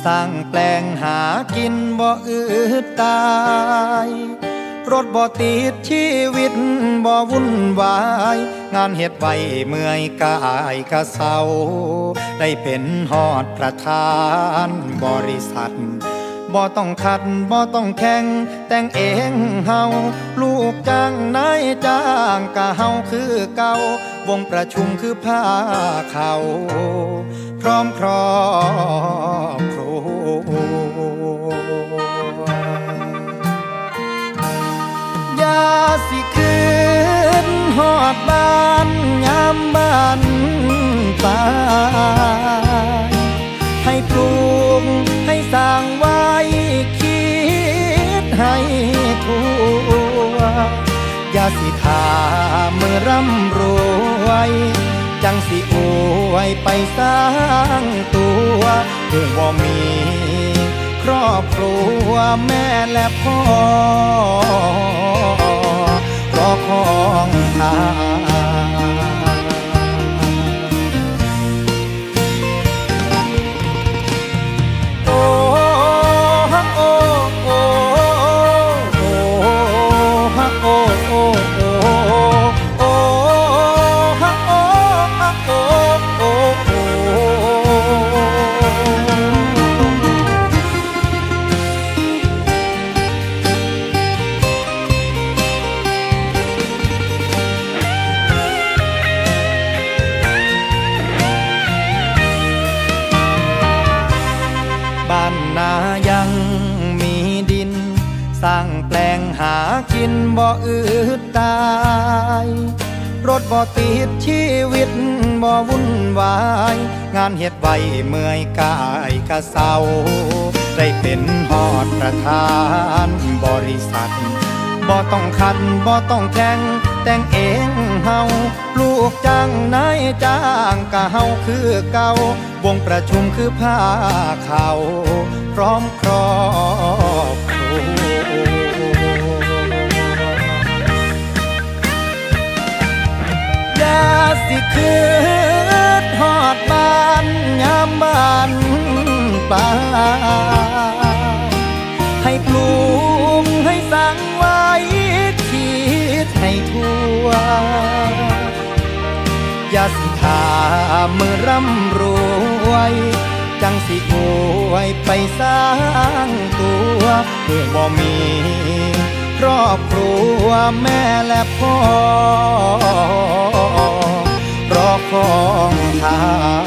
สร้างแปลงหากินบ่อืดตายรถบ่ติดชีวิตบ่วุ่นวายงานเฮ็ดไว้เมื่อยกายกะเศร้าได้เป็นฮอดประธานบริษัทบ่ต้องขัดบ่ต้องแข่งแต่งเองเฮาลูกจ้างนายจ้างกะเฮาคือเก่าวงประชุมคือผ้าเขาพร้อมครอบครัวยาสิคืนฮอดบ้านยามบ้านตายให้ปลูกให้สร้างไว้คิดให้ทั่วอย่าสิถามือร่ำรวยจังสิอวยไปสร้างตัวถึงว่ามีครอบครัวแม่และพ่อรอของทางโอ้ฮักโอ้โอ้โอ้ฮักโอ้โอ้โอ้โอ้ฮักโอ้ฮักโอ้โอ้โอ้บ้านนายังมีดินสร้างแปลงหากินบ่อืดตายรถบ่ติดชีวิตบ่วุ่นวายงานเฮ็ดไว้เมื่อยกายกะเศร้าได้เป็นฮอดประธานบริษัทบ่ต้องขัดบ่ต้องแข่งแต่งเองเฮาลูกจ้างนายจ้างกะเฮาคือเก่าวงประชุมคือผ้าเขาพร้อมครอบครัวยาสิคืนฮอดบ้านยามบ้านป่าให้ปลูกให้สร้างไว้คิดให้ทั่วอย่าสิถามือร่ำรวยจังสิอวยไปสร้างตัวเพื่อบ่มีครอบครัวแม่และพ่อรอของทาง